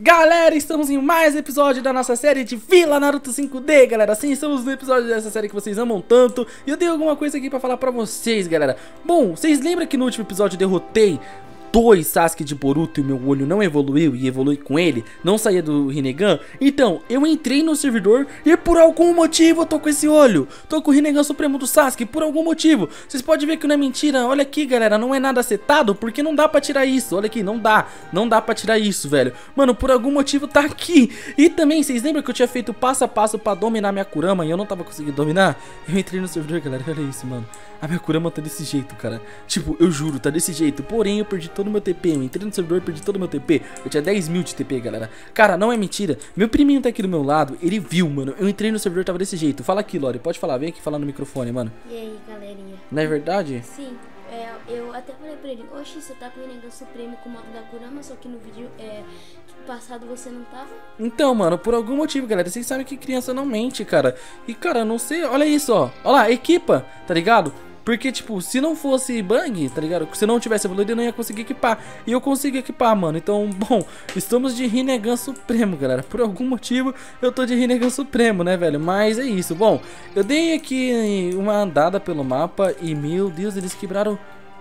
Galera, estamos em mais episódio da nossa série de Vila Naruto 5D, galera. Sim, estamos no episódio dessa série que vocês amam tanto. E eu tenho alguma coisa aqui pra falar pra vocês, galera. Bom, vocês lembram que no último episódio eu derrotei 2 Sasuke de Boruto e meu olho não evoluiu e evolui com ele, não saía do Rinnegan? Então, eu entrei no servidor e por algum motivo eu tô com esse olho. Tô com o Rinnegan Supremo do Sasuke, por algum motivo. Vocês podem ver que não é mentira, olha aqui, galera, não é nada acertado, porque não dá pra tirar isso. Olha aqui, não dá pra tirar isso, velho. Mano, por algum motivo tá aqui. E também, vocês lembram que eu tinha feito passo a passo pra dominar minha Kurama e eu não tava conseguindo dominar? Eu entrei no servidor, galera, olha isso, mano. A minha Kurama tá desse jeito, cara. Tipo, eu juro, tá desse jeito. Porém, eu perdi todo o meu TP. Eu entrei no servidor e perdi todo o meu TP. Eu tinha 10 mil de TP, galera. Cara, não é mentira. Meu priminho tá aqui do meu lado. Ele viu, mano. Eu entrei no servidor e tava desse jeito. Fala aqui, Lore. Pode falar. Vem aqui falar no microfone, mano. E aí, galerinha? Não é verdade? Sim. Eu até falei pra ele, oxe, você tá com o Rinnegan Supremo com o modo da Kurama, só que no vídeo passado você não tava? Então, mano, por algum motivo, galera, vocês sabem que criança não mente, cara. E, cara, eu não sei, olha isso, ó. Olha lá, equipa, tá ligado? Porque, tipo, se não fosse bug, tá ligado? Se não tivesse evoluído, eu não ia conseguir equipar. E eu consegui equipar, mano. Então, bom, estamos de Rinnegan Supremo, galera. Por algum motivo, eu tô de Rinnegan Supremo, né, velho? Mas é isso. Bom, eu dei aqui uma andada pelo mapa e, meu Deus, eles quebraram...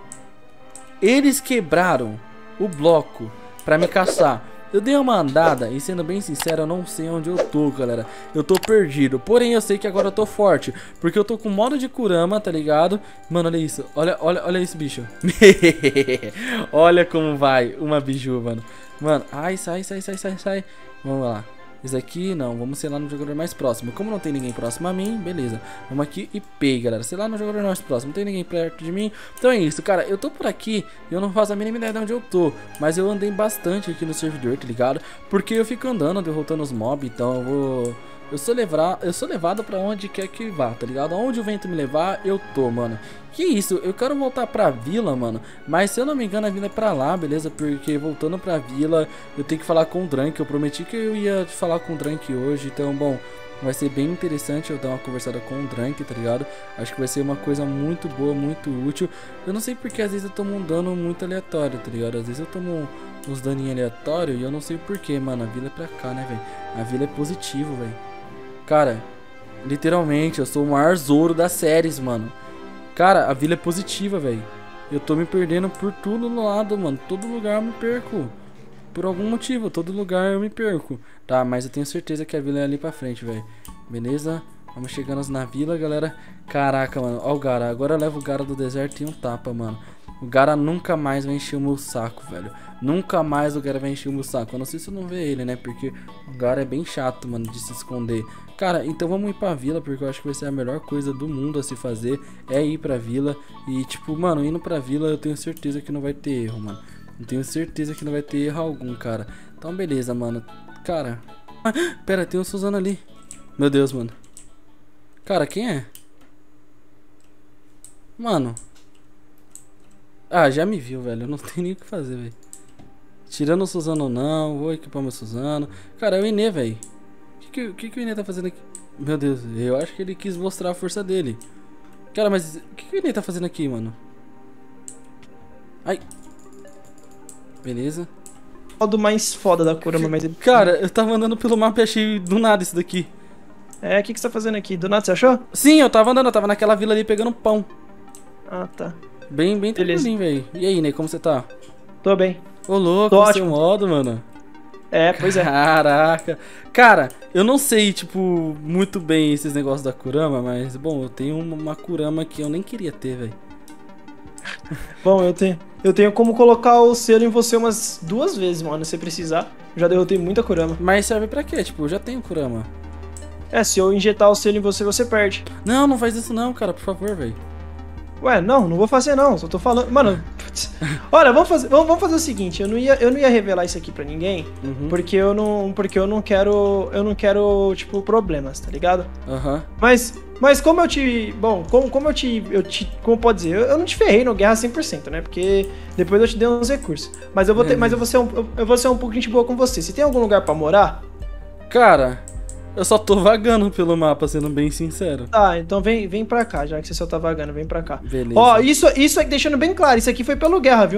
Eles quebraram o bloco pra me caçar. Eu dei uma andada e, sendo bem sincero, eu não sei onde eu tô, galera. Eu tô perdido, porém eu sei que agora eu tô forte, porque eu tô com modo de Kurama, tá ligado? Mano, olha isso, olha esse bicho. Olha como vai uma biju, mano. Mano, ai, sai. Vamos lá. Esse aqui, não, vamos ser lá no jogador mais próximo. Como não tem ninguém próximo a mim, beleza. Vamos aqui e pei, galera. Sei lá no jogador mais próximo, não tem ninguém perto de mim. Então é isso, cara, eu tô por aqui e eu não faço a mínima ideia de onde eu tô. Mas eu andei bastante aqui no servidor, tá ligado? Porque eu fico andando, derrotando os mobs, então eu vou... Eu sou levado pra onde quer que vá, tá ligado? Onde o vento me levar, eu tô, mano. Que isso, eu quero voltar pra vila, mano. Mas se eu não me engano, a vila é pra lá, beleza? Porque voltando pra vila, eu tenho que falar com o Drank. Eu prometi que eu ia falar com o Drank hoje. Então, bom, vai ser bem interessante eu dar uma conversada com o Drank, tá ligado? Acho que vai ser uma coisa muito boa, muito útil. Eu não sei porque às vezes eu tomo um dano muito aleatório, tá ligado? Às vezes eu tomo uns daninhos aleatórios e eu não sei porquê, mano. A vila é pra cá, né, velho? A vila é positivo, velho. Cara, literalmente, eu sou o maior Zoro das séries, mano. Cara, a vila é positiva, velho. Eu tô me perdendo por tudo no lado, mano. Todo lugar eu me perco. Por algum motivo, todo lugar eu me perco. Tá, mas eu tenho certeza que a vila é ali pra frente, velho. Beleza? Vamos chegando na vila, galera. Caraca, mano. Ó o Gara. Agora eu levo o Gara do deserto e um tapa, mano. O Gara nunca mais vai encher o meu saco, velho. Nunca mais o Gara vai encher o meu saco. Eu não sei se eu não ver ele, né? Porque o Gara é bem chato, mano, de se esconder. Cara, então vamos ir pra vila, porque eu acho que vai ser a melhor coisa do mundo a se fazer. É ir pra vila. E, tipo, mano, indo pra vila eu tenho certeza que não vai ter erro, mano. Eu tenho certeza que não vai ter erro algum, cara. Então, beleza, mano. Cara... Ah, pera, tem um Suzano ali. Meu Deus, mano. Cara, quem é? Mano... Ah, já me viu, velho. Eu não tenho nem o que fazer, velho. Tirando o Suzano não. Vou equipar meu Suzano. Cara, é o Ine, velho. O que o Ine tá fazendo aqui? Meu Deus, eu acho que ele quis mostrar a força dele. Cara, mas o que o Ine tá fazendo aqui, mano? Ai. Beleza. O modo mais foda da Kurama, mas ele... Cara, eu tava andando pelo mapa e achei do nada isso daqui. É, o que você tá fazendo aqui? Do nada você achou? Sim, eu tava andando, eu tava naquela vila ali pegando pão. Ah, tá. Bem tranquilinho, velho. E aí, Ney, como você tá? Tô bem. Ô, louco, Tô seu ótimo. modo, mano. É, pois é. Caraca. Cara, eu não sei, tipo, muito bem esses negócios da Kurama, mas, bom, eu tenho uma Kurama que eu nem queria ter, velho. Bom, eu tenho como colocar o selo em você umas 2 vezes, mano, se precisar. Já derrotei muita Kurama. Mas serve pra quê? Tipo, eu já tenho Kurama. É, se eu injetar o selo em você, você perde. Não, não faz isso não, cara, por favor, velho. Ué, não vou fazer não, só tô falando... Mano, putz. Olha, vamos fazer o seguinte, eu não ia revelar isso aqui pra ninguém, porque eu não quero, tipo, problemas, tá ligado? Aham. Mas como eu te... Bom, como pode dizer? Eu não te ferrei no Guerra 100%, né? Porque depois eu te dei uns recursos. Mas eu vou ser um pouco gente boa com você. Você tem algum lugar pra morar? Cara... Eu só tô vagando pelo mapa, sendo bem sincero. Tá, então vem pra cá, já que você só tá vagando, vem pra cá. Beleza. Ó, isso aqui, deixando bem claro, isso aqui foi pelo Guerra, viu?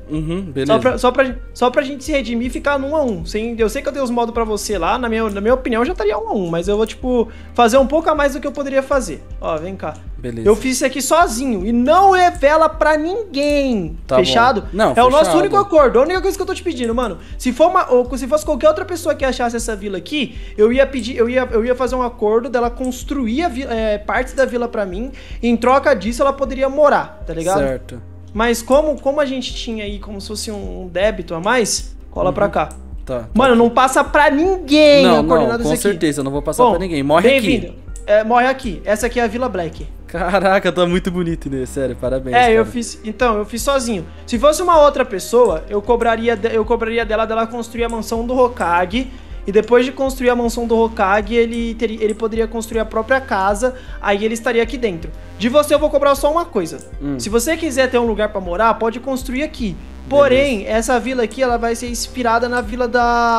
Beleza. Só pra gente se redimir e ficar no 1 a 1. Eu sei que eu dei os modos pra você lá, na minha opinião já estaria 1 a 1, mas eu vou, tipo, fazer um pouco a mais do que eu poderia fazer. Ó, vem cá. Beleza. Eu fiz isso aqui sozinho e não revela pra ninguém. Tá fechado? bom. Não, é o nosso fechado. único acordo. A única coisa que eu tô te pedindo, mano. Se fosse qualquer outra pessoa que achasse essa vila aqui, eu ia fazer um acordo dela construir partes da vila pra mim. E em troca disso, ela poderia morar, tá ligado? Certo. Mas como a gente tinha aí como se fosse um débito a mais, cola pra cá. Tá. Mano, não passa pra ninguém Não, com aqui. certeza, eu não vou passar pra ninguém. Morre aqui. Bem-vindo. Morre aqui. Essa aqui é a Vila Black. Caraca, tá muito bonito, né? Sério, parabéns. Eu cara. fiz sozinho. Se fosse uma outra pessoa, eu cobraria dela construir a mansão do Hokage. E depois de construir a mansão do Hokage, ele poderia construir a própria casa. Aí ele estaria aqui dentro. De você eu vou cobrar só uma coisa. Se você quiser ter um lugar pra morar, pode construir aqui. Porém, essa vila aqui, ela vai ser inspirada na Vila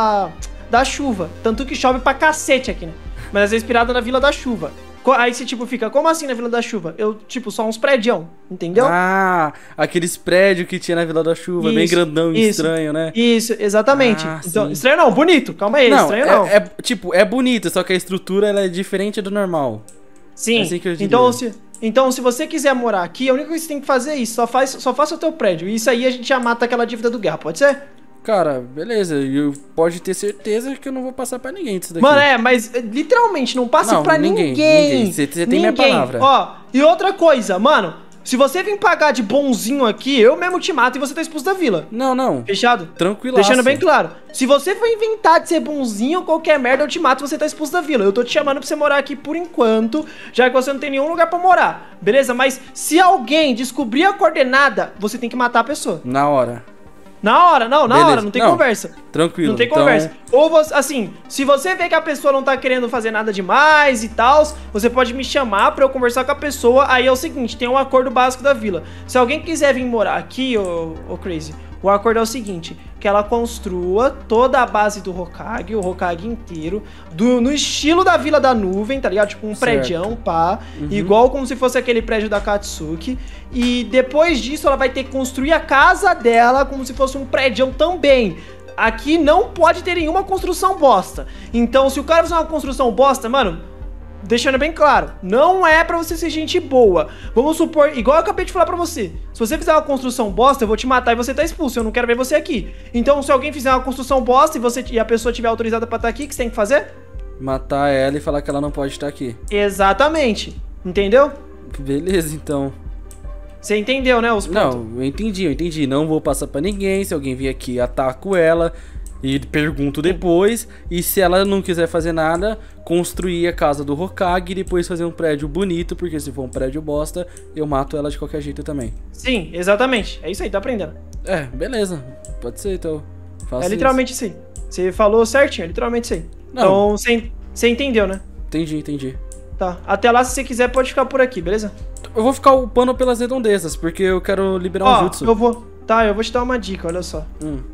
da Chuva. Tanto que chove pra cacete aqui, né? Mas ela é inspirada na Vila da Chuva. Aí você, tipo, fica, como assim na Vila da Chuva? Só uns prédios, entendeu? Ah, aqueles prédios que tinha na Vila da Chuva, bem grandão e estranho, né? Isso, exatamente. Então, sim. estranho não, bonito, calma aí, Não, estranho não. É bonito, só que a estrutura ela é diferente do normal. Sim, É assim que eu diria. então se você quiser morar aqui, a única coisa que você tem que fazer é isso, só faça o teu prédio. E isso aí a gente já mata aquela dívida do guerra, pode ser? Cara, beleza, pode ter certeza que eu não vou passar pra ninguém disso daqui. Mano, mas literalmente, não passe pra ninguém. Você tem minha palavra. Ó, e outra coisa, mano, se você vir pagar de bonzinho aqui, eu mesmo te mato e você tá expulso da vila. Não. Fechado? Tranquilaço. Deixando bem claro. Se você for inventar de ser bonzinho ou qualquer merda, eu te mato e você tá expulso da vila. Eu tô te chamando pra você morar aqui por enquanto, já que você não tem nenhum lugar pra morar. Beleza? Mas se alguém descobrir a coordenada, você tem que matar a pessoa. Na hora. Na hora, não tem conversa. Tranquilo. Não tem conversa. Ou você, assim, se você vê que a pessoa não tá querendo fazer nada demais e tal, você pode me chamar pra eu conversar com a pessoa. Aí é o seguinte, tem um acordo básico da vila. Se alguém quiser vir morar aqui, ô Crazy, o acordo é o seguinte, que ela construa toda a base do Hokage, o Hokage inteiro, no estilo da Vila da Nuvem, tá ligado? Tipo um prédião, pá, igual como se fosse aquele prédio da Katsuki. E depois disso ela vai ter que construir a casa dela como se fosse um prédião também. Aqui não pode ter nenhuma construção bosta. Então se o cara fizer uma construção bosta, mano, deixando bem claro, não é pra você ser gente boa. Vamos supor, igual eu acabei de falar pra você, se você fizer uma construção bosta, eu vou te matar e você tá expulso, eu não quero ver você aqui. Então se alguém fizer uma construção bosta e a pessoa tiver autorizada pra estar aqui, o que você tem que fazer? Matar ela e falar que ela não pode estar aqui. Exatamente, entendeu? Beleza, então. Você entendeu, né, os pontos? Não, eu entendi. Não vou passar pra ninguém, se alguém vir aqui, ataco ela e pergunto depois. E se ela não quiser fazer nada, construir a casa do Hokage e depois fazer um prédio bonito, porque se for um prédio bosta, eu mato ela de qualquer jeito também. Sim, exatamente. É isso aí, tá aprendendo. Beleza. Pode ser, então. É literalmente isso aí. Você falou certinho, é literalmente isso aí. Não. Então, você entendeu, né? Entendi. Tá. Até lá, se você quiser, pode ficar por aqui, beleza? Eu vou ficar upando pelas redondezas, porque eu quero liberar um jutsu. eu vou te dar uma dica, olha só.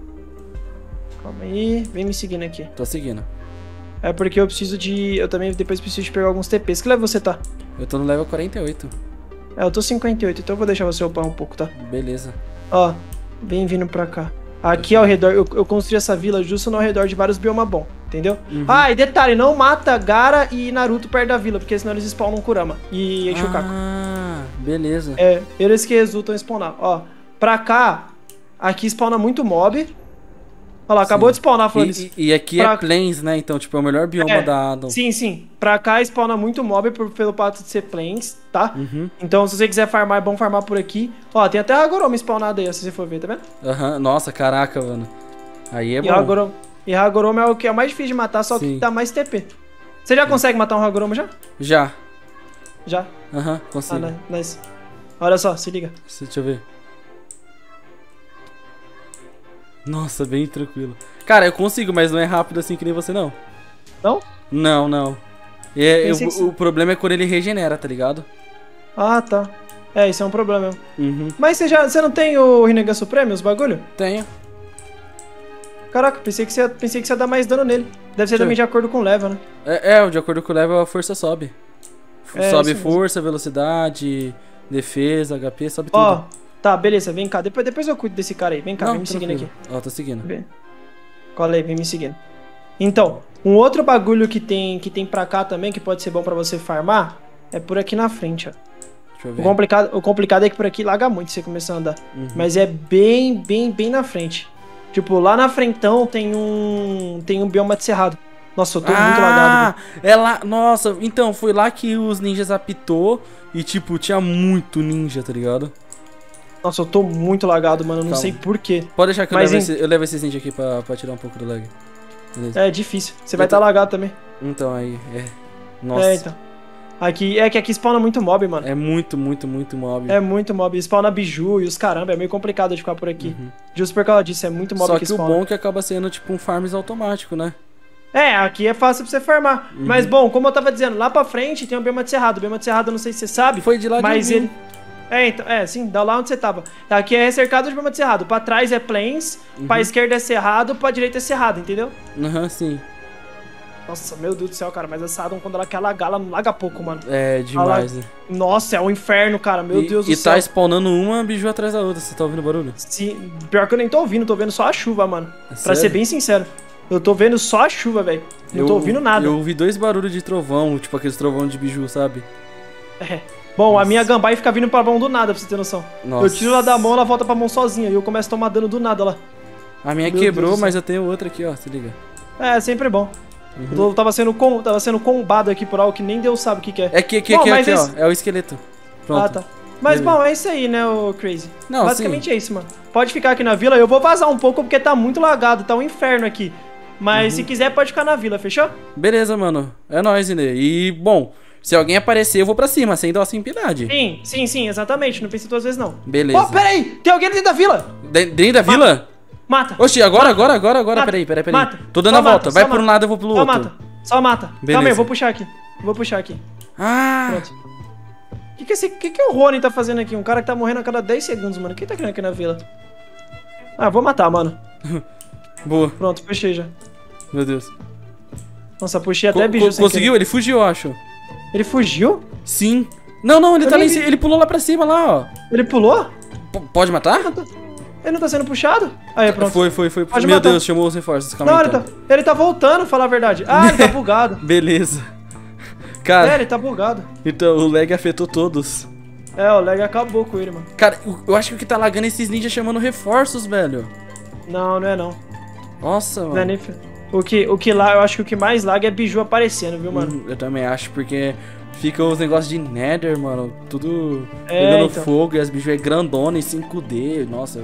Calma aí, vem me seguindo aqui. Tô seguindo. É porque eu também depois preciso de pegar alguns TPs. Que level você tá? Eu tô no level 48. Eu tô 58, então eu vou deixar você upar um pouco, tá? Beleza. Ó, vem vindo pra cá. Aqui ao redor, eu construí essa vila justo no redor de vários biomas bons, entendeu? E detalhe, não mata Gaara e Naruto perto da vila, porque senão eles spawnam Kurama e enchem o caco. Beleza. Eles que resultam em spawnar. Ó, pra cá, aqui spawna muito mob. Olha lá, acabou de spawnar, Flores. E aqui é plains, né? Então, tipo, é o melhor bioma da Adam. Sim. Pra cá spawna muito mob pelo fato de ser plains, tá? Então, se você quiser farmar, é bom farmar por aqui. Ó, tem até Hagoromo spawnado aí, se você for ver, tá vendo? Nossa, caraca, mano. Aí é bom. E Hagoromo é o que é mais difícil de matar, só que dá mais TP. Você já consegue matar um Hagoromo já? Já. Já? Consigo. Nice. Olha só, se liga. Deixa eu ver. Nossa, bem tranquilo. Cara, eu consigo, mas não é rápido assim que nem você, não. Não? Não. O problema é quando ele regenera, tá ligado? Ah, tá. Isso é um problema. Mas você não tem o Rinnegan Supremo, os bagulho? Tenho. Caraca, pensei que você ia dar mais dano nele. Deve ser também de acordo com o level, né? De acordo com o level a força sobe. Sobe força, velocidade, defesa, HP, sobe tudo. Tá, beleza, vem cá. Depois eu cuido desse cara aí. Vem cá, vem me seguindo aqui. Ó, tô seguindo. Vem. Cola aí, vem me seguindo. Então, um outro bagulho que tem pra cá também, que pode ser bom pra você farmar, é por aqui na frente, ó. Deixa eu ver. O complicado é que por aqui laga muito se você começar a andar. Mas é bem na frente. Tipo, lá na frentão tem um bioma de cerrado. Nossa, eu tô muito lagado. É lá. Nossa, então, foi lá que os ninjas apitou e, tipo, tinha muito ninja, tá ligado? Nossa, eu tô muito lagado, mano. Eu não Calma. sei porquê. Pode deixar que eu levo esses ninja aqui pra tirar um pouco do lag. Beleza. É difícil. Você vai estar lagado também. Então, aí, Nossa. É, então. Aqui spawna muito mob, mano. É muito mob. É muito mob. Spawna biju e os caramba. É meio complicado de ficar por aqui. Justo por causa disso, é muito mob Só que que o spawna. bom é que acaba sendo, tipo, um farms automático, né? É, aqui é fácil pra você farmar. Mas, bom, como eu tava dizendo, lá pra frente tem o bioma de cerrado. O bioma de cerrado, eu não sei se você sabe. Foi de lá mas de ele... então, sim, da lá onde você tava. Aqui é cercado de bioma de cerrado. Pra trás é plains, pra esquerda é cerrado, pra direita é cerrado, entendeu? Sim. Nossa, meu Deus do céu, cara. Mas essa Adam, quando ela quer lagar, ela não laga pouco, mano. É demais, né? Nossa, é um inferno, cara. Meu Deus do céu. E tá spawnando uma biju atrás da outra. Você tá ouvindo o barulho? Sim, pior que eu nem tô ouvindo. Tô vendo só a chuva, mano. Pra sério? ser bem sincero. Eu tô vendo só a chuva, velho. Não tô ouvindo nada. Eu ouvi 2 barulhos de trovão, tipo aqueles trovão de biju, sabe? É. Bom, a minha gambai fica vindo pra mão do nada, pra você ter noção. Nossa. Eu tiro ela da mão, ela volta pra mão sozinha. E eu começo a tomar dano do nada lá. A minha Meu quebrou, Deus do mas eu tenho outra aqui, ó. Se liga. É, sempre bom. Eu tava sendo combado aqui por algo que nem Deus sabe o que é. É aqui, Bom, ó. É o esqueleto. Pronto. Ah, tá. Mas, Beleza. bom, é isso aí, né, o Crazy? Não, basicamente é isso, mano. Pode ficar aqui na vila. Eu vou vazar um pouco porque tá muito lagado. Tá um inferno aqui. Mas se quiser, pode ficar na vila, fechou? Beleza, mano. É nóis, Inê. E, bom, se alguém aparecer, eu vou pra cima, sem dó, sem piedade. Sim, exatamente. Não pense 2 vezes, não. Beleza. Ó, peraí! Tem alguém dentro da vila! Dentro da vila? Mata! Oxi, agora. Mata. Peraí. Mata. Tô dando Só a volta. mata, Vai só por um mata. lado, eu vou pro Só outro. mata. Só mata. Beleza. Calma aí, eu vou puxar aqui. Ah! Pronto. O que o Rony tá fazendo aqui? Um cara que tá morrendo a cada 10 segundos, mano. Quem tá querendo aqui na vila? Ah, vou matar, mano. Boa. Pronto, puxei já. Meu Deus. Nossa, puxei até bicho sem Conseguiu? querer. Ele fugiu, eu acho. Ele fugiu? Sim. Não, ele Eu tá lá nem em vi. cima. Ele pulou lá pra cima, lá, ó. Ele pulou? Pode matar? Ele não tá sendo puxado? Aí, pronto. Foi. Pode Meu matar. Deus, chamou os reforços. Calma Não, aí, ele então. ele tá voltando, falar a verdade. Ah, ele tá bugado. Beleza. Cara, Ele tá bugado. então o lag afetou todos. É, o lag acabou com ele, mano. Cara, eu acho que o que tá lagando é esses ninjas chamando reforços, velho. Não é não. Nossa, mano. Não é nem... O que lá, eu acho que o que mais lag é biju aparecendo, viu, mano? Eu também acho, porque fica os negócios de Nether, mano. Tudo pegando então. fogo e as biju é grandona em 5D. Nossa,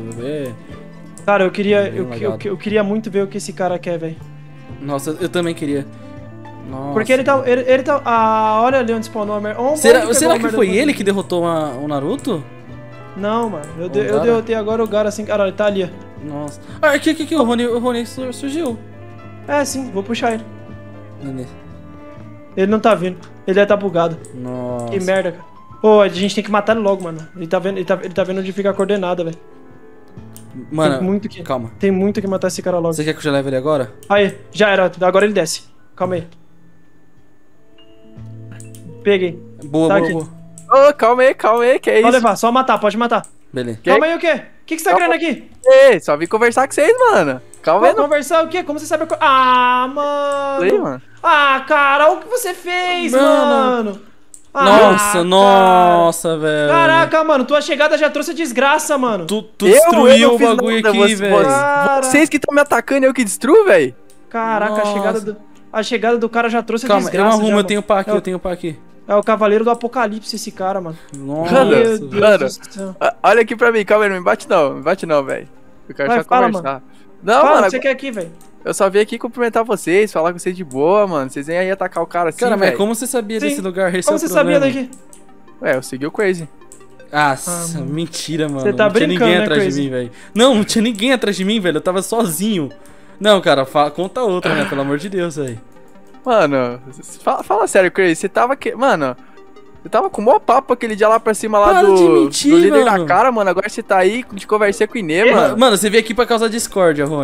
Cara, eu Bem queria muito ver o que esse cara quer, velho. Nossa, eu também queria. Nossa. Porque ele tá... Ah, olha ali onde spawnou a merda. Será que foi ele que derrotou o Naruto? Não, mano. Eu Gara? derrotei agora o Gara assim... Caralho, ele tá ali, ó. Nossa. Ah, aqui, o Rony surgiu. É, sim, vou puxar ele. Beleza. Ele não tá vindo. Ele deve tá bugado. Nossa. Que merda, cara. Pô, a gente tem que matar ele logo, mano. Ele tá vendo onde fica a coordenada, velho. Mano, Tem muito que... calma. Tem muito que matar esse cara logo. Você quer que eu já leve ele agora? Aí, já era. Agora ele desce. Calma aí. Peguei. Boa, Tá boa, aqui. boa. Ô, calma aí, que é Pode isso? levar, só matar, pode matar. Beleza. Que? Calma aí, o quê? O que você tá Calma. querendo aqui? Ei, só vim conversar com vocês, mano. Calma aí, Vamos conversar o quê? Como você sabe a coisa? Ah, mano. aí, mano. Ah, cara, olha o que você fez, Mano. mano. Ah, Nossa, nossa, velho. Caraca, mano, tua chegada já trouxe a desgraça, mano. Tu Eu destruiu não o fiz bagulho nada, aqui, velho. Cara. Vocês que estão me atacando, eu que destruo, velho. Caraca, Nossa. a chegada do cara já trouxe a Calma, eu desgraça. arrumo, já, eu mano. tenho pá aqui, É o- eu tenho pá aqui. É o cavaleiro do apocalipse esse cara, mano. Nossa, Mano, Meu velho. Deus mano. do céu. Olha aqui pra mim, calma aí, não me bate não, velho. Eu quero Vai, só fala, conversar. Não, Fala, mano, o que você quer aqui, velho? eu só vim aqui cumprimentar vocês, falar com vocês de boa, mano. Vocês vêm aí atacar o cara assim, Cara, mas velho. como você sabia Sim. desse lugar? Esse Como é o você sabia problema. daqui? Ué, eu segui o Crazy. Nossa, mentira, mano. Você tá não tinha brincando, ninguém né, atrás Crazy? de mim, velho. Não tinha ninguém atrás de mim, velho. Eu tava sozinho. Não, cara, conta outra, né? Pelo amor de Deus, velho. Mano, fala sério, Crazy. Você tava que. Mano, você tava com o maior papo aquele dia lá pra cima lá Para do, de mentir, do líder mano. da cara, mano. Agora você tá aí de conversar com o Inê, mano. Mano, você veio aqui pra causar discórdia, Rony.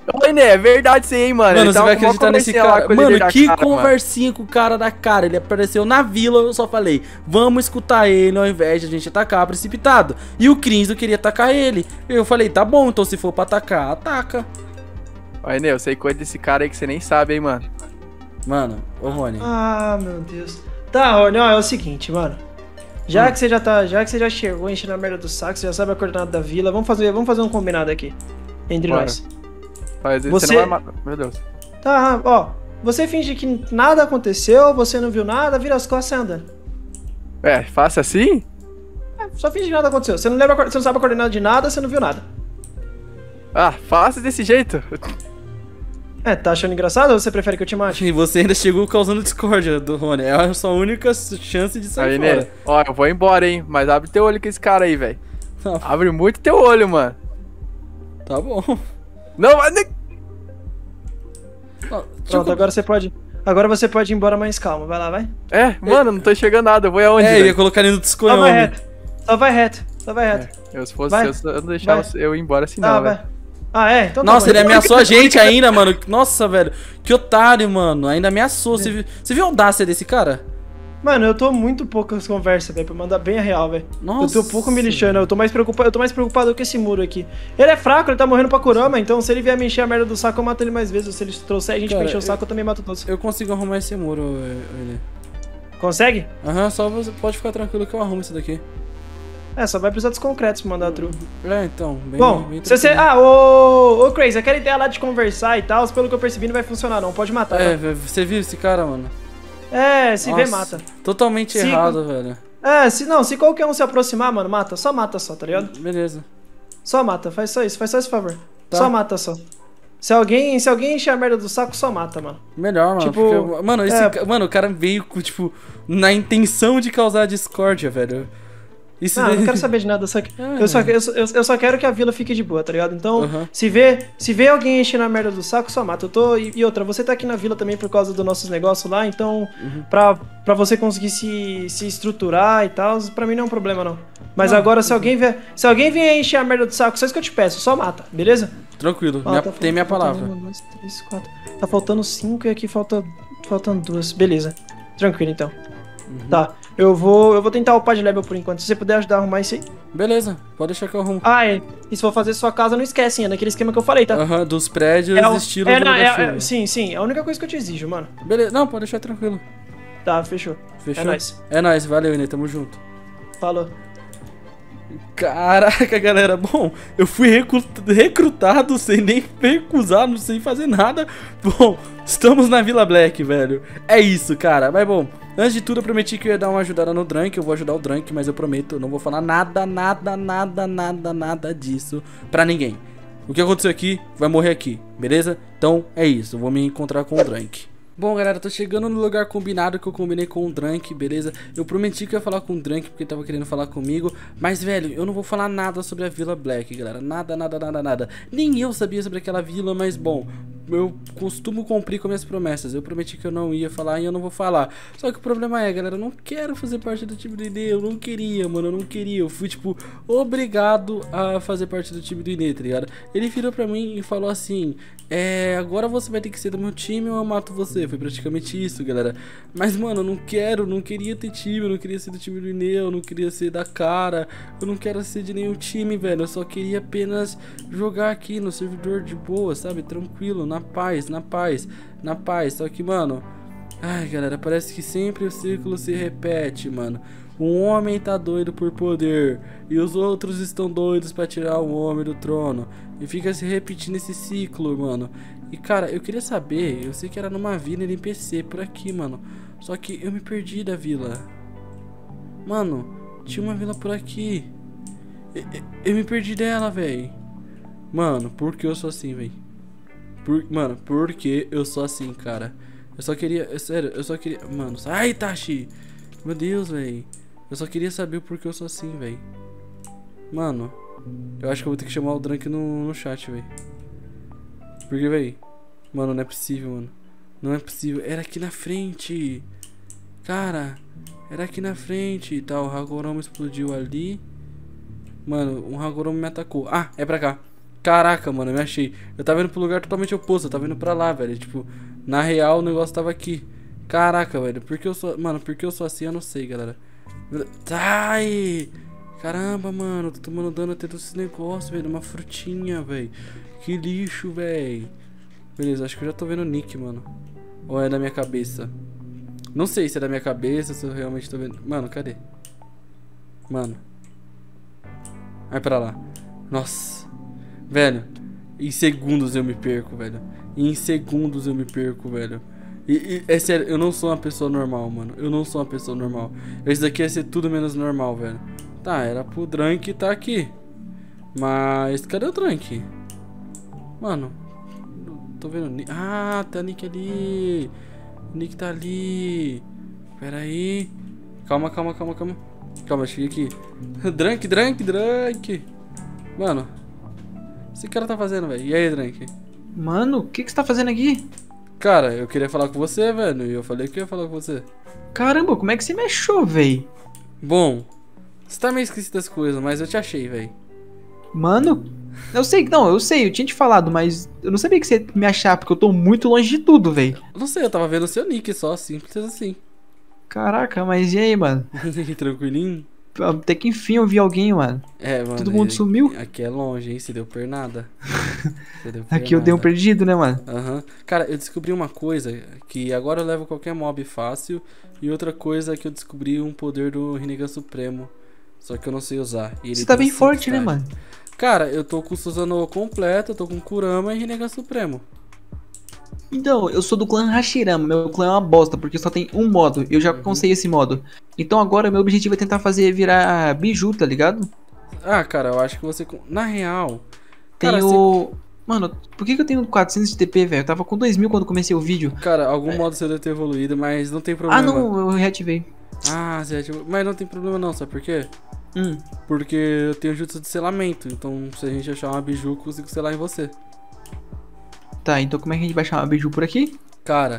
Oi, né? É verdade sim, hein, mano. Mano, Ele você tava vai com uma acreditar nesse conversinha lá cara? com o líder Mano, da que cara, mano. conversinha com o cara da cara. Ele apareceu na vila, eu só falei, vamos escutar ele ao invés de a gente atacar precipitado. E o Crinzo queria atacar ele. Eu falei, tá bom, então se for pra atacar, ataca. Oi, né? Eu sei coisa desse cara aí que você nem sabe, hein, mano. Mano, ô Rony. Ah, meu Deus. Tá, Rony, ó, é o seguinte, mano. Já que você já chegou enchendo a merda do saco, você já sabe a coordenada da vila, vamos fazer um combinado aqui. Entre Bora. nós. Mas Você- você não vai matar. Meu Deus. Tá, ó. Você finge que nada aconteceu, você não viu nada, vira as costas e anda. É, faça assim? Só finge que nada aconteceu. Você não lembra, você não sabe a coordenada de nada, você não viu nada. Ah, faça desse jeito. É, tá achando engraçado ou você prefere que eu te mate? E você ainda chegou causando discórdia do Rony. É a sua única chance de sair Aí, fora. né? Ó, eu vou embora, hein? Mas abre teu olho com esse cara aí, velho. Não, Abre muito teu olho, mano. tá bom. Não, mas. Ó, Pronto, agora você pode ir embora mais calmo. Vai lá, vai. É, mano, não tô enxergando nada. Eu vou aonde? É, velho? ia colocar ele no Só desconhome. vai reto. Só vai reto. Só vai reto. Eu, se fosse Vai. eu não deixava Vai. eu ir embora assim, Tá, não, vai. velho. Ah, é? Então tá Nossa, bom. ele ameaçou a gente ainda, mano. Nossa, velho. Que otário, mano. Ainda ameaçou. Você viu a audácia desse cara? Mano, eu tô muito poucas conversas, velho, pra mandar bem a real, velho. Eu Nossa. tô pouco me lixando, eu tô mais preocupado com esse muro aqui. Ele é fraco, ele tá morrendo pra Kurama, então se ele vier me encher a merda do saco, eu mato ele mais vezes. Se ele trouxer a gente Cara, pra encher o saco, eu também mato todos. Eu consigo arrumar esse muro, ele. Consegue? Aham, só você pode ficar tranquilo que eu arrumo isso daqui. É, só vai precisar dos concretos pra mandar a tru. É, então, bem, Bom, bem se você... tranquilo. Ah, ô Crazy, aquela ideia lá de conversar e tal, pelo que eu percebi, não vai funcionar não, pode matar, É, tá? você viu esse cara, mano? É, se vê, Nossa, mata. Totalmente Se- errado, velho. É, se qualquer um se aproximar, mano, mata só, tá ligado? Beleza. Só mata, faz só esse favor. Tá. Só mata, só. Se alguém encher a merda do saco, só mata, mano. Melhor, mano. Tipo, porque, mano, mano, o cara veio, tipo, na intenção de causar discórdia, velho. Isso Não, eu não quero saber de nada, eu só quero que a vila fique de boa, tá ligado? Então, Aham. se vê alguém enchendo a merda do saco, só mata. E outra, você tá aqui na vila também por causa dos nossos negócios lá, então, pra você conseguir se estruturar e tal, pra mim não é um problema, não. Mas Não, agora, se alguém vier encher a merda do saco, só isso que eu te peço, só mata, beleza? Tranquilo, Ó, tem minha faltando palavra. 1, 2, 3, 4. Tá faltando 5 e aqui faltando 2. Beleza. Tranquilo, então. Tá. Eu vou tentar upar de level por enquanto. Se você puder ajudar a arrumar isso aí. Beleza, pode deixar que eu arrumo. Ah, é. E se for fazer sua casa, não esquece, é naquele esquema que eu falei, tá? Aham, dos prédios, estilo não, sim. É a única coisa que eu te exijo, mano. Beleza, não, pode deixar tranquilo. Tá, fechou. Fechou? É nóis. É nóis, valeu, Inê, tamo junto. Falou. Caraca, galera, bom, eu fui recrutado sem nem recusar, não sem fazer nada. Bom, estamos na Vila Black, velho. É isso, cara, mas bom, antes de tudo eu prometi que eu ia dar uma ajudada no Drunk. Eu vou ajudar o Drunk, mas eu prometo, eu não vou falar nada disso pra ninguém. O que aconteceu aqui, vai morrer aqui, beleza? Então, é isso, eu vou me encontrar com o Drunk. Bom, galera, tô chegando no lugar combinado que eu combinei com o Drunk, beleza? Eu prometi que eu ia falar com o Drunk porque ele tava querendo falar comigo. Mas, velho, eu não vou falar nada sobre a Vila Black, galera. Nada. Nem eu sabia sobre aquela vila, mas, bom, eu costumo cumprir com minhas promessas. Eu prometi que eu não ia falar e eu não vou falar. Só que o problema é, galera, eu não quero fazer parte do time do Inê. Eu não queria, mano, eu não queria. Eu fui, tipo, obrigado a fazer parte do time do Inê, tá ligado? Ele virou pra mim e falou assim... agora você vai ter que ser do meu time ou eu mato você. Foi praticamente isso, galera. Mas, mano, eu não queria ter time. Eu não queria ser do time do Inê. Eu não queria ser da cara. Eu não quero ser de nenhum time, velho. Eu só queria apenas jogar aqui no servidor de boa, sabe? Tranquilo, na paz. Só que, mano... Ai, galera, parece que sempre o círculo se repete, mano. Um homem tá doido por poder e os outros estão doidos pra tirar o homem do trono. E fica se repetindo esse ciclo, mano. E, cara, eu queria saber, eu sei que era numa vila NPC por aqui, mano. Só que eu me perdi da vila. Mano, tinha uma vila por aqui. Eu me perdi dela, véi. Mano, por que eu sou assim, véi? Mano, por que eu sou assim, cara? Eu só queria, sério, mano, sai, Tashi. Meu Deus, véi. Eu só queria saber o porquê eu sou assim, véi. Mano, eu acho que eu vou ter que chamar o Drunk no chat, véi. Porque, véi, mano, não é possível, mano. Não é possível. Era aqui na frente. Cara, era aqui na frente. Tá, o Hagoromo explodiu ali. Mano, um Hagoromo me atacou. Ah, é pra cá. Caraca, mano, eu me achei. Eu tava indo pro lugar totalmente oposto, eu tava indo pra lá, velho. Tipo, na real o negócio tava aqui. Caraca, velho, porque eu sou... Mano, porque eu sou assim, eu não sei, galera. Ai! Caramba, mano, tô tomando dano até desse negócio, velho. Uma frutinha, velho. Que lixo, velho. Beleza, acho que eu já tô vendo o nick, mano. Ou é da minha cabeça? Não sei se é da minha cabeça, se eu realmente tô vendo. Mano, cadê? Mano. Vai pra lá. Nossa. Velho, em segundos eu me perco, velho. Em segundos eu me perco, velho. E é sério, eu não sou uma pessoa normal, mano. Eu não sou uma pessoa normal. Esse daqui ia ser tudo menos normal, velho. Tá, era pro Drunk tá aqui. Mas cadê o Drunk? Mano, tô vendo o Nick. Ah, tá o Nick ali. O Nick tá ali. Pera aí. Calma. Calma, cheguei aqui. Drunk. Mano, esse cara tá fazendo, velho? E aí, Drunk? Mano, o que você tá fazendo aqui? Cara, eu queria falar com você, velho. E eu falei que eu ia falar com você. Caramba, como é que você me achou, véi? Bom, você tá meio esquecido das coisas, mas eu te achei, velho. Mano, eu sei, eu tinha te falado, mas eu não sabia que você ia me achar, porque eu tô muito longe de tudo, véi. Não sei, eu tava vendo o seu nick só, simples assim. Caraca, mas e aí, mano? Tranquilinho? Até que enfim eu vi alguém, mano. É, mano. Todo mundo sumiu? Aqui é longe, hein? Você deu pernada. Aqui eu dei um perdido, né, mano? Aham. Cara, eu descobri uma coisa que agora eu levo qualquer mob fácil. E outra coisa é que eu descobri um poder do Rinnegan Supremo. Só que eu não sei usar. E ele Você tá tem bem 5 forte, né, estágios. mano? Cara, eu tô com o Suzano completo, eu tô com Kurama e Rinnegan Supremo. Então, eu sou do clã Hashirama, meu clã é uma bosta, porque só tem um modo, eu já alcancei esse modo. Então agora meu objetivo é tentar fazer virar biju, tá ligado? Ah, cara, eu acho que você... Na real... Tenho... Cara, você... Mano, por que eu tenho 400 de TP, velho? Eu tava com 2000 quando comecei o vídeo. Cara, algum modo você deve ter evoluído, mas não tem problema. Ah, não, eu reativei. Ah, você ativou. Mas não tem problema não, sabe por quê? Hum. Porque eu tenho jutsu de selamento, então se a gente achar uma biju, eu consigo selar em você. Tá, então como é que a gente vai chamar a biju por aqui? Cara,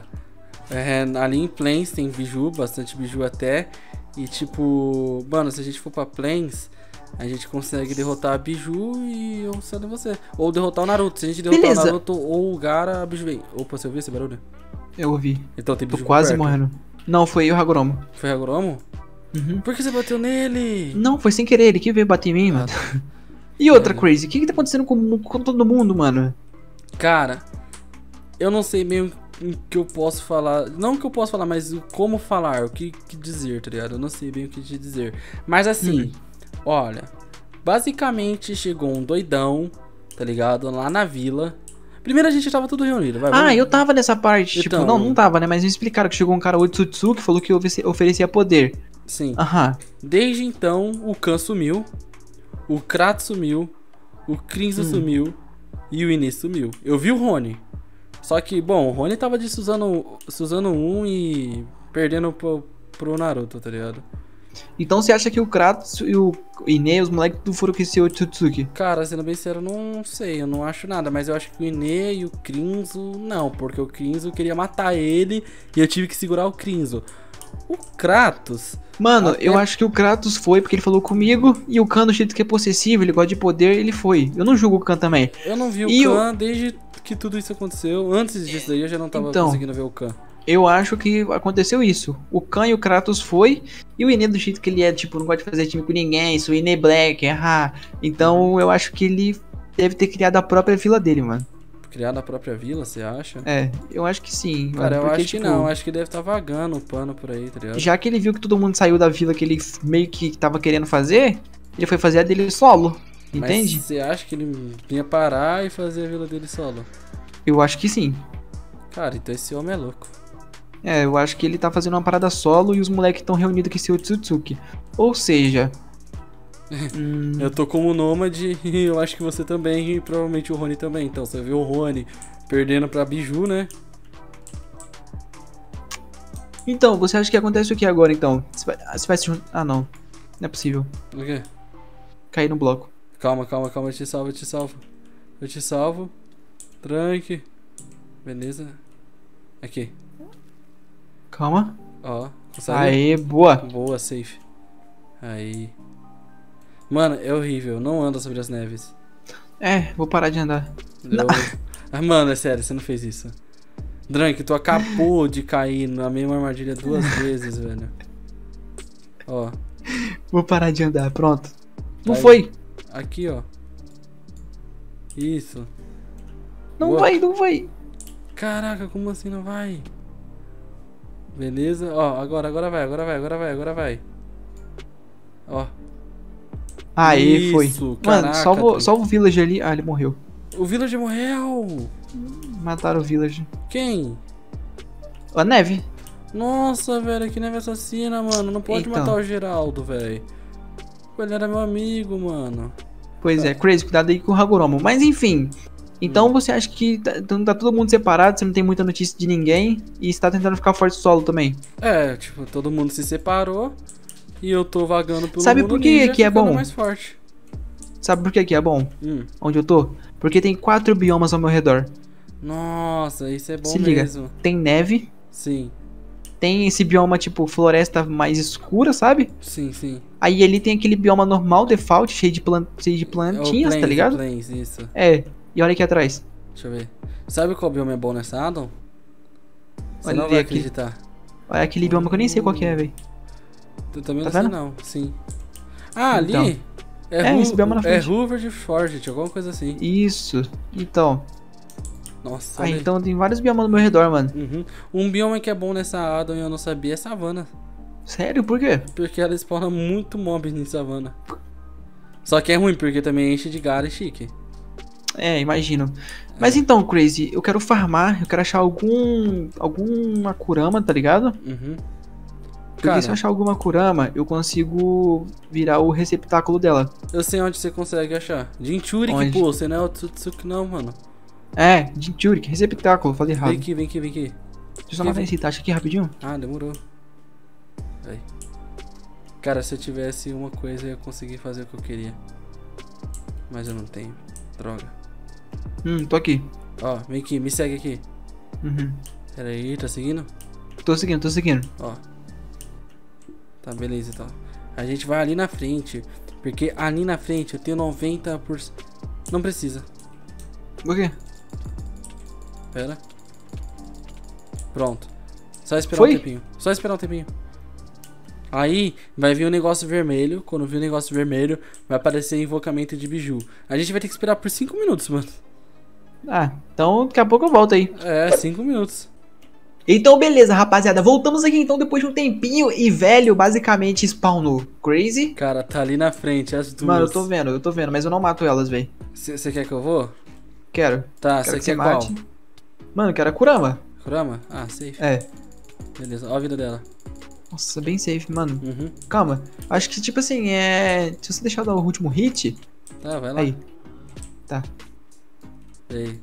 ali em Plains tem biju, bastante biju até. E tipo, mano, se a gente for pra Plains, a gente consegue derrotar a biju e eu selo em você. Ou derrotar o Naruto. Se a gente derrotar Beleza. o Naruto ou o Gaara, a biju vem. Opa, você ouviu esse barulho? Eu ouvi. Então tem Tô biju quase perto. morrendo. Não, foi eu, Hagoromo. Foi Hagoromo? Uhum. Por que você bateu nele? Não, foi sem querer, ele que veio bater em mim, mano. E outra, Crazy, o que tá acontecendo com todo mundo, mano? Cara, eu não sei bem o que eu posso falar. Não o que eu posso falar, mas o como falar, o que dizer, tá ligado? Eu não sei bem o que te dizer. Mas assim, olha, basicamente chegou um doidão, tá ligado? Lá na vila. Primeiro a gente tava tudo reunido, vai. Ah, vamos. eu tava nessa parte, tipo, Então, não tava, né? Mas me explicaram que chegou um cara Otsutsu que falou que oferecia poder. Sim. Aham. Desde então, o Khan sumiu, o Kratos sumiu, o Krinzo sumiu e o Ine sumiu. Eu vi o Rony. Só que, bom, o Rony tava de Suzano 1 e perdendo pro Naruto, tá ligado? Então você acha que o Kratos e o Ine, os moleques, tudo foram com esse Otsutsuki? Cara, sendo bem sincero, eu não sei, eu não acho nada, mas eu acho que o Ine e o Krinzo, não, porque o Krinzo queria matar ele e eu tive que segurar o Krinzo. O Kratos... Mano, Até- eu acho que o Kratos foi porque ele falou comigo e o Khan, do jeito que é possessivo, ele gosta de poder, ele foi. Eu não julgo o Khan também. Eu não vi o E Khan desde que tudo isso aconteceu. Antes disso daí eu já não tava Então. conseguindo ver o Khan. Eu acho que aconteceu isso. O Khan e o Kratos foi, e o Ine, do jeito que ele é, tipo, não gosta de fazer time com ninguém, isso, o Ine Black, Então eu acho que ele deve ter criado a própria vila dele, mano. Criar na própria vila, você acha? É, eu acho que sim. Cara, mano, eu porque, acho que tipo, não, acho que deve estar vagando o pano por aí, tá ligado? Já que ele viu que todo mundo saiu da vila que ele meio que tava querendo fazer, ele foi fazer a dele solo. Entende? Mas você acha que ele ia parar e fazer a vila dele solo? Eu acho que sim. Cara, então esse homem é louco. É, eu acho que ele tá fazendo uma parada solo e os moleques estão reunidos com esse Otsutsuki. Ou seja... Eu tô como nômade e eu acho que você também e provavelmente o Rony também. Então você viu o Rony perdendo pra Biju, né? Então, você acha que acontece o que agora, então? Você vai se juntar... Ah, não. Não é possível. O quê? Cair no bloco. Calma, eu te salvo, Eu te salvo. Tranque. Beleza. Aqui. Calma. Ó, consegue? Aê, boa. Boa, safe. Aí. Mano, é horrível, não anda sobre as neves. É, vou parar de andar. Eu... Ah, mano, é sério, você não fez isso. Drunk, tu acabou de cair na mesma armadilha 2 vezes, velho. Ó. Vou parar de andar, pronto. Não Aí. foi. Aqui, ó. Isso. Não Boa. vai, não vai. Caraca, como assim não vai? Beleza? Ó, agora vai. Ó. Aí, foi. Isso, Mano, caraca, salva o Village ali. Ah, ele morreu. O Village morreu! Mataram o Village. Quem? A neve. Nossa, velho, que neve assassina, mano. Não pode Então. matar o Geraldo, velho. Ele era meu amigo, mano. Pois é, Crazy, cuidado aí com o Hagoromo. Mas enfim. Então você acha que tá todo mundo separado, você não tem muita notícia de ninguém e você tá tentando ficar forte solo também. É, tipo, todo mundo se separou e eu tô vagando pelo Sabe mundo por que ninja, que é ficando bom? mais forte. Sabe por que é bom? Hum. Onde eu tô? Porque tem 4 biomas ao meu redor. Nossa, isso é bom Se liga, mesmo. tem neve, Sim, tem esse bioma tipo floresta mais escura, sabe? sim. Aí ele tem aquele bioma normal, default, cheio de plantinhas, É o tá ligado? Plains, isso. É, e olha aqui atrás. Deixa eu ver. Sabe qual bioma é bom nessa addon? Você Olha não ali vai aqui. acreditar. Olha aquele bioma que eu nem sei qual que é, velho. Tu também Tá não sei vendo? não, sim. Ah, Então. ali Esse bioma na é frente. Hoover Forget, alguma coisa assim. Isso, então. Nossa, Ah, olha aí. então tem vários biomas no meu redor, mano. Uhum. Um bioma que é bom nessa addon e eu não sabia é savana. Sério, por quê? Porque ela spawna muito mobs em savana. Só que é ruim, porque também enche de gara e chique. É, imagino. Mas então, Crazy, eu quero farmar, eu quero achar alguma Kurama, tá ligado? Uhum. Porque Cara, se eu achar alguma Kurama, eu consigo virar o receptáculo dela. eu sei onde você consegue achar. Jinchuriki, Onde? pô, você não é o Tsutsuki não, mano. É, Jinchuriki, receptáculo, falei errado. Vem aqui. Deixa eu só matar esse Itachi aqui rapidinho. Ah, demorou. Aí. Cara, se eu tivesse uma coisa, eu ia conseguir fazer o que eu queria. Mas eu não tenho. Droga. Tô aqui. Ó, vem aqui, me segue aqui. Uhum. Pera aí, tá seguindo? Tô seguindo. Ó. Tá, beleza então. A gente vai ali na frente. Porque ali na frente eu tenho 90%. Não precisa. Por quê? Pera. Pronto. Só esperar Foi? um tempinho. Só esperar um tempinho. Aí vai vir um negócio vermelho. Quando vir o negócio vermelho, vai aparecer invocamento de biju. A gente vai ter que esperar por 5 minutos, mano. Ah, então daqui a pouco eu volto aí. É, 5 minutos. Então beleza, rapaziada, voltamos aqui então depois de um tempinho e velho, basicamente spawnou Crazy. Cara, tá ali na frente, as duas. Mano, eu tô vendo, mas eu não mato elas, velho. Você quer que eu vou? Quero. Tá, Quero você que você quer qual? mate. Mano, eu quero a Kurama. Kurama? Ah, safe. É. Beleza, ó a vida dela. Nossa, bem safe, mano. Uhum. Calma. Acho que, tipo assim, se você deixar dar o último hit... Tá, vai lá. Aí. Tá. Aí.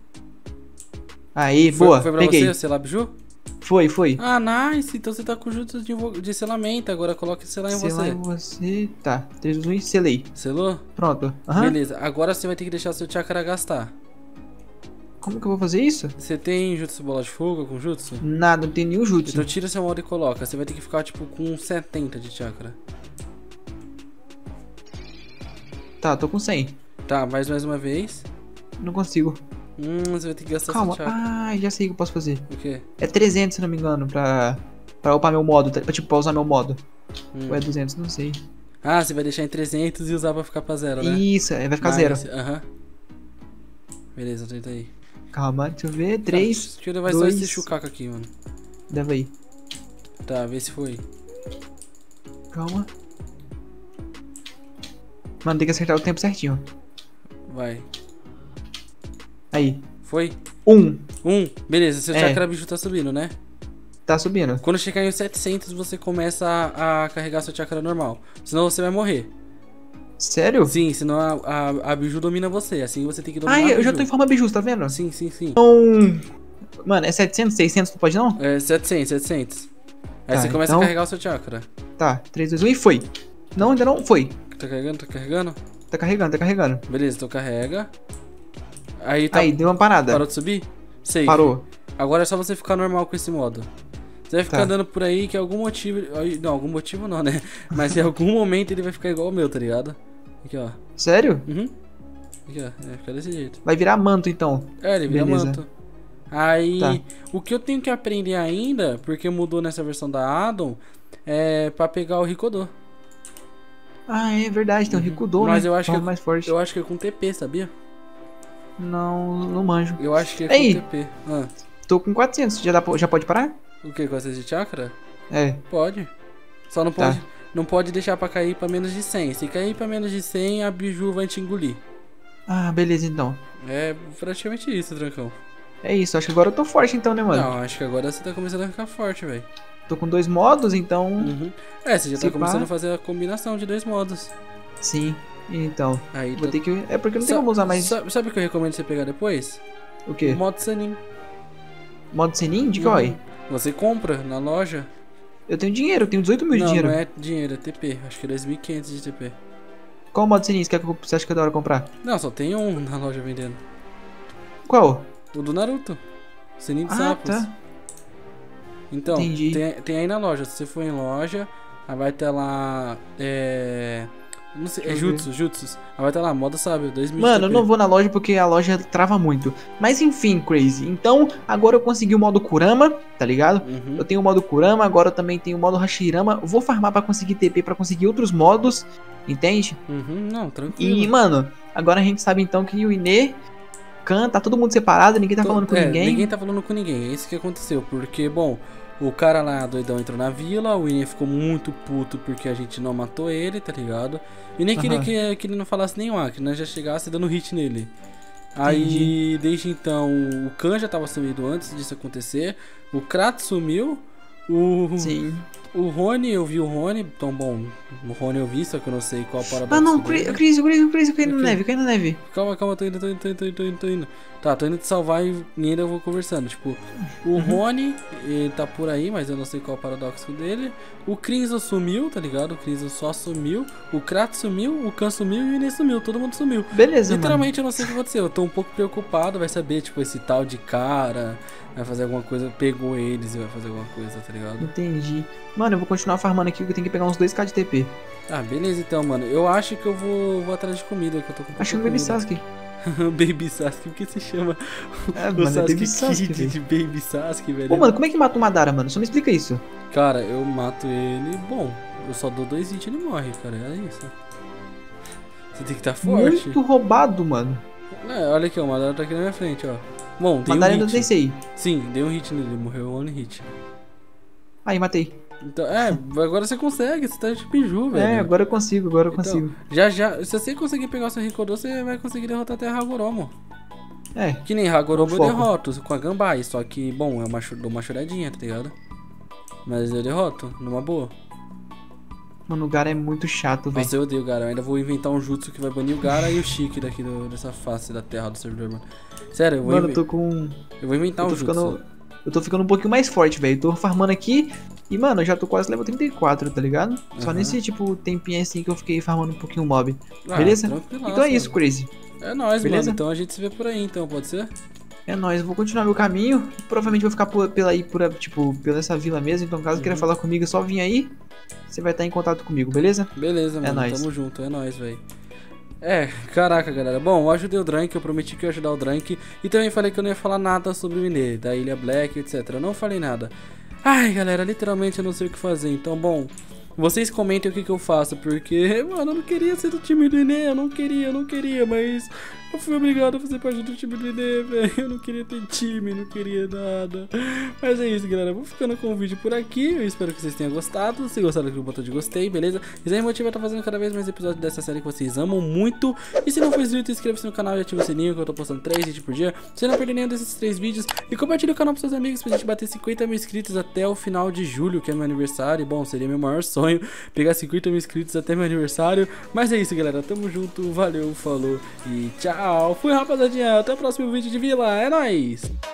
Aí, Foi, boa. foi pra Peguei. você, selar biju? Foi. Ah, nice. Então você tá com o jutsu de selamento. Agora coloca selar em Selar você. em você. Tá. 3, 2, 1 e selei. Selou? Pronto. Aham. Beleza. Agora você vai ter que deixar seu chakra gastar. Como que eu vou fazer isso? Você tem jutsu bola de fogo com jutsu? Nada, não tem nenhum jutsu. Então tira seu modo e coloca. Você vai ter que ficar tipo com 70 de chakra. Tá, tô com 100. Tá, mais uma vez. Não consigo. Você vai ter que gastar Calma. seu chakra. Ah, já sei o que eu posso fazer. O quê? É 300, se não me engano, pra upar meu modo. Tipo, pra usar meu modo. Hum. Ou é 200, não sei. Ah, você vai deixar em 300 e usar pra ficar pra zero, né? Isso, vai ficar Nice. 0. Aham. Beleza, tenta aí. Calma, deixa eu ver. 3, Deixa eu levar só 2. esse chucaco aqui, mano. Deve aí. Tá, vê se foi. Calma. Mano, tem que acertar o tempo certinho. Vai. Aí. Foi? 1. Beleza, seu É. chakra bicho tá subindo, né? Tá subindo. Quando chegar em 700, você começa a carregar seu chakra normal. Senão você vai morrer. Sério? Sim, senão a biju domina você. Assim você tem que dominar Ah, a eu já biju. tô em forma biju, tá vendo? Sim. Então... Mano, é 700, 600, não pode não? É 700. Aí Tá, você começa então- a carregar o seu chakra. Tá, 3, 2, 1 e foi. Não, ainda não foi. Tá carregando? Tá carregando. Beleza, então carrega. Aí tá. Aí, deu uma parada. Parou de subir? Safe. Parou. Agora é só você ficar normal com esse modo. Você vai ficar Tá. andando por aí que algum motivo. Não, algum motivo não, né? Mas em algum momento ele vai ficar igual o meu, tá ligado? Aqui, ó. Sério? Uhum. Aqui, ó. Fica desse jeito. Vai virar manto, então. É, ele vira Beleza. manto. Aí, Tá. o que eu tenho que aprender ainda, porque mudou nessa versão da Addon, é pra pegar o Rikodô. Ah, é verdade, tem o Rikudou, Mas né? eu acho que Forma mais forte. Eu acho que é com TP, sabia? Não manjo. Eu acho que é Ei. com TP. Ah, Tô com 400, já pode parar? o que? Com essa de chakra? É. Pode. Só não Tá. pode, não pode deixar pra cair pra menos de 100. Se cair pra menos de 100, a Biju vai te engolir. Ah, beleza, então. É praticamente isso, Trancão. É isso, acho que agora eu tô forte então, né, mano? Não, acho que agora você tá começando a ficar forte, velho. Tô com 2 modos, então... Uhum. É, você já Se tá começando pá. a fazer a combinação de 2 modos. Sim, então. Aí Vou tá- ter que... É porque não tem como usar mais... Sabe o que eu recomendo você pegar depois? O quê? O modo Sanin. Modo Senin? De qual aí? Uhum. Você compra na loja. Eu tenho dinheiro, eu tenho 18 mil de Não, dinheiro. não é dinheiro, é TP. Acho que é 2.500 de TP. Qual modo Senin você acha que é da hora comprar? Não, só tem um na loja vendendo. Qual? O do Naruto. Sanin de Ah, sapos. tá. Então, Entendi. tem aí na loja. Se você for em loja, aí vai ter lá. Não sei, Deixa eu ver. Jutsus. Aí vai ter lá, modo sábio, 2.000 Mano, eu de não TP. vou na loja porque a loja trava muito. Mas enfim, Crazy. Então, agora eu consegui o modo Kurama, tá ligado? Uhum. Eu tenho o modo Kurama, agora eu também tenho o modo Hashirama. Eu vou farmar pra conseguir TP, pra conseguir outros modos, entende? Uhum, não, tranquilo. E, mano, agora a gente sabe então que o Ine, Khan, tá todo mundo separado, ninguém tá falando com ninguém. Ninguém tá falando com ninguém. É isso que aconteceu. Porque, bom, o cara lá doidão entrou na vila, o Ine ficou muito puto porque a gente não matou ele, tá ligado? E nem queria Aham. que ele não falasse nenhum A, que nós já chegasse dando hit nele. Aí, desde então, o Khan já tava sumido antes disso acontecer. O Kratos sumiu. Sim. O Rony, eu vi o Rony. Então, bom, o Rony eu vi, só que eu não sei qual paradoxo Ah, não, dele. Crazy, caiu na Ok. neve, caiu na neve. Calma, tô indo. Tá, tô indo te salvar e ainda eu vou conversando. Tipo, o Rony, ele tá por aí, mas eu não sei qual é o paradoxo dele. O Crinzo sumiu, tá ligado? O Crinzo só sumiu. O Kratos sumiu, o Khan sumiu e o Inês sumiu. Todo mundo sumiu. Beleza, Literalmente eu não sei o que aconteceu. Eu tô um pouco preocupado, vai saber, tipo, esse tal de cara vai fazer alguma coisa, pegou eles e vai fazer alguma coisa, tá ligado? mano. Entendi. Mano, eu vou continuar farmando aqui, que eu tenho que pegar uns 2k de TP. Ah, beleza então, mano. Eu acho que eu vou atrás de comida, que eu tô com Acho que o Baby Sasuke. Baby Sasuke, por que se chama É, o mano, é Sasuke Baby Sasuke, Kid velho. de Baby Sasuke, velho? Pô, mano, como é que mata o Madara, mano? Só me explica isso. Cara, eu mato ele, bom, eu só dou 2 hits e ele morre, cara, é isso. Você tem que estar forte. Muito roubado, mano. É, olha aqui, ó, o Madara tá aqui na minha frente, ó. Bom, dei Madara um ainda hit. tem sei. Sim, dei um hit nele, morreu one hit. Aí, matei. Então, agora você consegue, você tá de biju, velho. É, agora eu consigo, agora eu Então, consigo. Já, se você conseguir pegar o seu Rikodô, você vai conseguir derrotar até Hagoromo. É, Que nem Hagoromo eu Foco. derroto com a Gambai, só que, bom, eu dou uma choradinha, tá ligado? Mas eu derroto, numa boa. mano, o Gara é muito chato, velho. Nossa, eu odeio o Gara, eu ainda vou inventar um jutsu que vai banir o Gara e o Chique daqui dessa face da terra do servidor, mano. Sério, eu vou, Mano, eu tô com... eu vou inventar Eu um tô jutsu. ficando... Eu tô ficando um pouquinho mais forte, velho. Tô farmando aqui e, mano, eu já tô quase level 34, tá ligado? Só Aham. nesse, tipo, tempinho assim que eu fiquei farmando um pouquinho o mob. Ah, Beleza? tranquilaço, Então é isso, mano. Crazy. É nóis, Beleza? mano. Então a gente se vê por aí, então, pode ser? É nóis, eu vou continuar meu caminho. Provavelmente vou ficar pela essa vila mesmo. Então, caso queira falar comigo, é só vir aí. Você vai estar em contato comigo, beleza? Beleza, mano. nóis. Tamo junto, é nóis, velho. Caraca, galera. Bom, eu ajudei o Drank, eu prometi que eu ia ajudar o Drank. E também falei que eu não ia falar nada sobre o Ine, da Ilha Black, etc. Eu não falei nada. Ai, galera, literalmente eu não sei o que fazer. Então, bom, vocês comentem o que eu faço, porque, mano, eu não queria ser do time do Ine, eu não queria, mas eu fui obrigado a fazer parte do time do Ine, velho. Eu não queria ter time, não queria nada. Mas é isso, galera. Vou ficando com o vídeo por aqui. Eu espero que vocês tenham gostado. Se gostaram, clique no botão de gostei, beleza? Isso aí motiva a estar fazendo cada vez mais episódios dessa série que vocês amam muito. E se não for inscrito, inscreva-se no canal e ative o sininho, que eu tô postando 3 vídeos por dia. Você não perder nenhum desses 3 vídeos. E compartilhe o canal pros seus amigos pra gente bater 50 mil inscritos até o final de julho, que é meu aniversário. Bom, seria meu maior sonho pegar 50 mil inscritos até meu aniversário. Mas é isso, galera. Tamo junto. Valeu, falou e tchau. Fui, rapaziadinha. Até o próximo vídeo de Vila. É nóis!